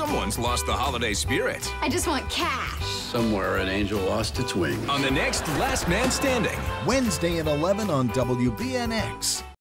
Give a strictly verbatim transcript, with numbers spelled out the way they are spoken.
Someone's lost the holiday spirit. I just want cash. Somewhere an angel lost its wings. On the next Last Man Standing. Wednesday at eleven on W B N X.